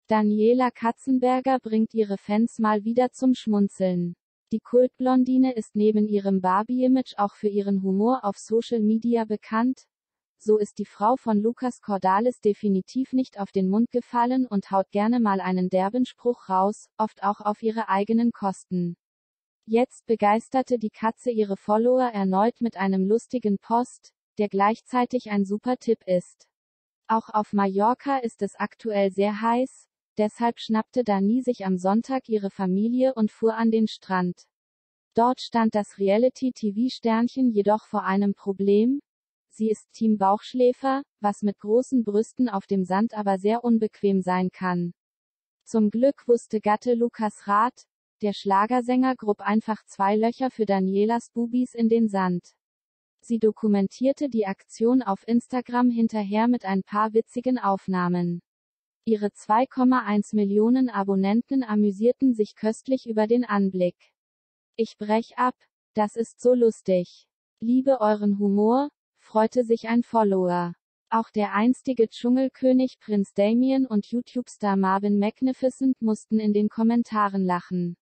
Daniela Katzenberger bringt ihre Fans mal wieder zum Schmunzeln. Die Kultblondine ist neben ihrem Barbie-Image auch für ihren Humor auf Social Media bekannt. So ist die Frau von Lucas Cordalis definitiv nicht auf den Mund gefallen und haut gerne mal einen derben Spruch raus, oft auch auf ihre eigenen Kosten. Jetzt begeisterte die Katze ihre Follower erneut mit einem lustigen Post, der gleichzeitig ein super Tipp ist. Auch auf Mallorca ist es aktuell sehr heiß. Deshalb schnappte Dani sich am Sonntag ihre Familie und fuhr an den Strand. Dort stand das Reality-TV-Sternchen jedoch vor einem Problem. Sie ist Team Bauchschläfer, was mit großen Brüsten auf dem Sand aber sehr unbequem sein kann. Zum Glück wusste Gatte Lukas Rath, der Schlagersänger, grub einfach 2 Löcher für Danielas Bubis in den Sand. Sie dokumentierte die Aktion auf Instagram hinterher mit ein paar witzigen Aufnahmen. Ihre 2,1 Millionen Abonnenten amüsierten sich köstlich über den Anblick. Ich brech ab, das ist so lustig. Liebe euren Humor, freute sich ein Follower. Auch der einstige Dschungelkönig Prinz Damien und YouTube-Star Marvin Magnificent mussten in den Kommentaren lachen.